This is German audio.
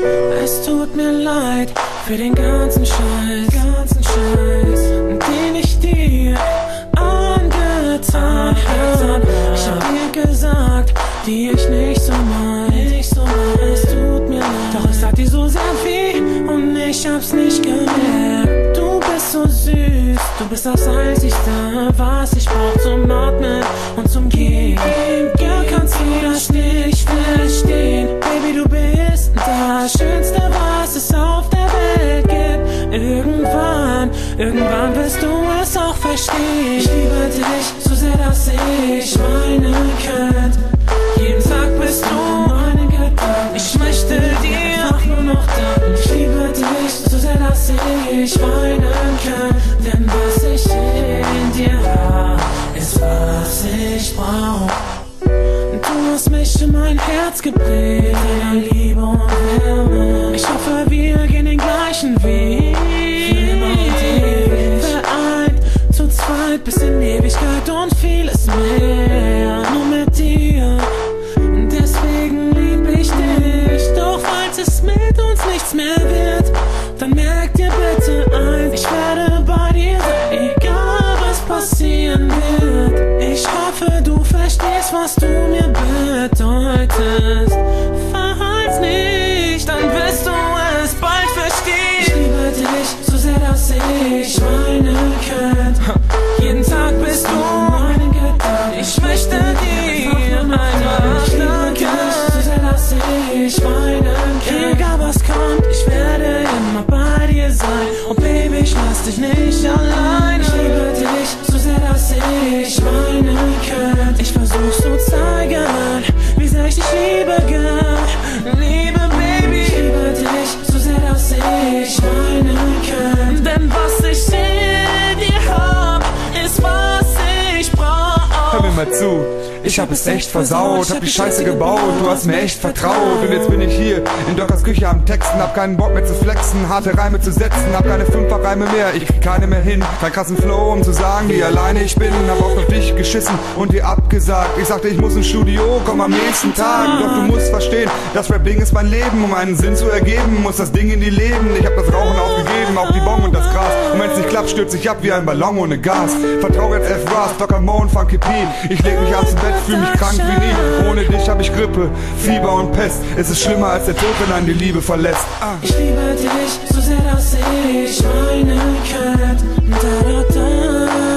Es tut mir leid für den ganzen Scheiß, den ich dir angetan hab. Ich hab dir gesagt, die ich nicht so mein. Es tut mir leid, doch es tat dir so sehr weh und ich hab's nicht gemerkt. Du bist so süß, du bist das Einzigste, was ich brauch zum Atmen und zum Gehen. Girl, kannst du das nicht verstehen? Baby, du bist das Schönste, was es auf der Welt gibt. Irgendwann wirst du es auch verstehen. Ich liebe dich so sehr, dass ich weinen könnte. Jeden Tag bist du meine Gedanken. Ich möchte dir einfach nur noch danken. Ich liebe dich so sehr, dass ich weinen kann. Denn was ich in dir hab, ist was ich brauch. Du hast mich in mein Herz geprägt, deiner Liebe und Wärme. Ich hoffe, wir gehen den gleichen Weg. Vereint, zu zweit bis in Ewigkeit und vieles mehr. Nur mit dir, deswegen lieb ich dich. Doch falls es mit uns nichts mehr wird, dann merk dir bitte eins: ich werde bei dir sein, egal was passieren wird. Ich hoffe, du verstehst, was du mir bedeutest. Falls nicht, dann wirst du es bald verstehen. Ich liebe dich so sehr, dass ich weinen könnte. Jeden Tag bist du meine Gedanken. Ich möchte dir einmal danken. So sehr, dass ich weinen kann. Egal was kommt, ich werde immer bei dir sein. Und Baby, ich lass dich nicht allein. Ich liebe dich so sehr, dass ich weinen könnte. Ich versuch's zu zeigen, wie sehr ich dich liebe, girl. Liebe Baby, ich liebe dich so sehr, dass ich weinen könnte. Denn was ich in dir hab, ist was ich brauch. Hör mir mal zu, ich hab es echt versaut, hab die Scheiße gebaut, du hast mir echt vertraut. Und jetzt bin ich hier in Dockers Küche am Texten, hab keinen Bock mehr zu flexen, harte Reime zu setzen, hab keine Fünferreime mehr, ich krieg keine mehr hin. Kein krassen Flow, um zu sagen, wie alleine ich bin. Hab auch auf dich geschissen und dir abgesagt. Ich sagte, ich muss ins Studio, komm am nächsten Tag. Doch du musst verstehen, das Rap-Ding ist mein Leben. Um einen Sinn zu ergeben, muss das Ding in die Leben. Ich hab das Rauchen aufgegeben, auch die Bon und das Gras. Und wenn's nicht klappt, stürzt ich ab wie ein Ballon ohne Gas. Vertrau jetzt F-Ras, Docker Mo und Funky P. Ich leg mich abends im Bett, fühl mich krank wie nie. Ohne dich hab ich Grippe, Fieber und Pest. Es ist schlimmer als der Tod, wenn einen die Liebe verlässt. Ich liebe dich so sehr, dass ich weinen könnte. Da, da, da.